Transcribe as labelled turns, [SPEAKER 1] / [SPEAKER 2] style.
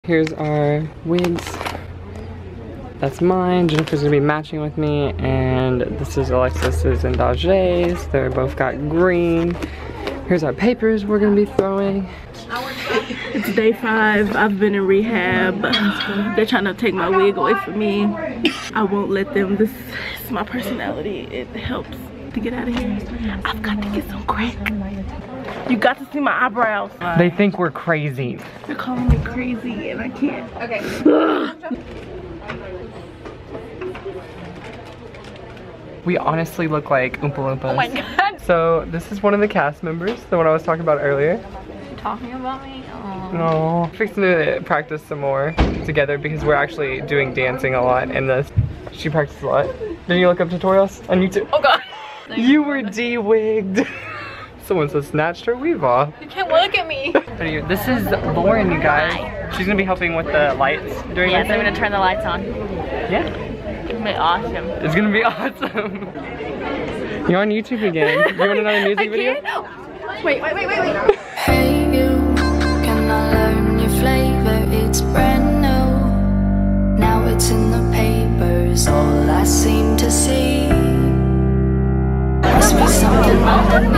[SPEAKER 1] Here's our wigs. That's mine. Jennifer's gonna be matching with me, and this is Alexis's and Dajae's. They both got green. Here's our papers we're gonna be throwing.
[SPEAKER 2] It's day 5. I've been in rehab. They're trying to take my wig away from me. I won't let them. This is my personality. It helps to get out of here. I've got to get some crack. You got to see my eyebrows.
[SPEAKER 1] They think we're crazy.
[SPEAKER 2] They're calling me crazy and I can't.
[SPEAKER 3] Okay.
[SPEAKER 1] We honestly look like Oompa Loompas.
[SPEAKER 3] Oh my god.
[SPEAKER 1] So this is one of the cast members, the one I was talking about earlier.
[SPEAKER 3] You're talking about me? Oh.
[SPEAKER 1] No. Fixing to practice some more together because we're actually doing dancing a lot in this. She practiced a lot. Did you look up tutorials on YouTube?
[SPEAKER 3] Oh god.
[SPEAKER 1] You were de-wigged. Someone said snatched her weave off.
[SPEAKER 3] You can't look at me.
[SPEAKER 1] This is Lauren, you guys. She's gonna be helping with the lights during
[SPEAKER 3] Yes,
[SPEAKER 1] the
[SPEAKER 3] I'm gonna turn the lights on.
[SPEAKER 1] Yeah.
[SPEAKER 3] It's gonna be awesome.
[SPEAKER 1] It's gonna be awesome. You're on YouTube again. You want another music video?
[SPEAKER 3] Wait.
[SPEAKER 4] Hey you, can I learn your flavor? It's brand new. Now it's in the papers, all I seem to see. Must be something wrong with